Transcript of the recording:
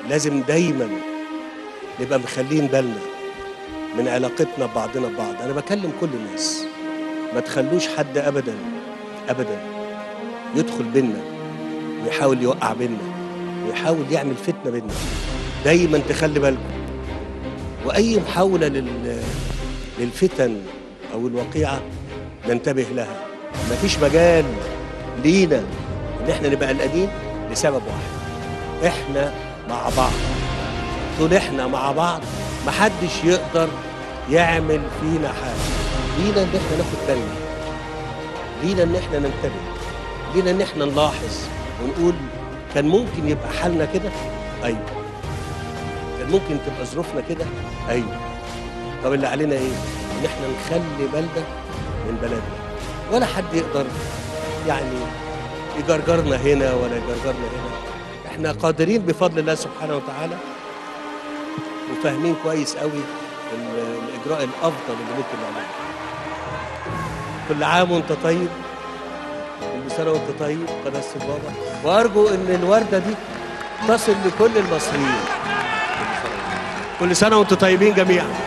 لازم دايما نبقى مخلين بالنا من علاقتنا ببعضنا ببعض. انا بكلم كل الناس، ما تخلوش حد ابدا ابدا يدخل بينا ويحاول يوقع بينا ويحاول يعمل فتنه بينا. دايما تخلي بالكم، واي محاوله للفتن او الوقيعه ننتبه لها. مفيش مجال لينا ان احنا نبقى قلقانين لسبب واحد، احنا مع بعض. طول احنا مع بعض محدش يقدر يعمل فينا حاجه. لينا ان احنا ناخد بالنا، لينا ان احنا ننتبه، لينا ان احنا نلاحظ ونقول كان ممكن يبقى حالنا كده. ايوه، كان ممكن تبقى ظروفنا كده. ايوه، طب اللي علينا ايه؟ ان احنا نخلي بالنا من بلدنا. ولا حد يقدر يعني يجرجرنا هنا ولا يجرجرنا هنا. احنا قادرين بفضل الله سبحانه وتعالى، وفاهمين كويس قوي الاجراء الافضل اللي ممكن نعمله. كل عام وانت طيب، كل سنه وانت طيب قداسه البابا، وارجو ان الورده دي تصل لكل المصريين. كل سنه وانتم طيبين جميعا.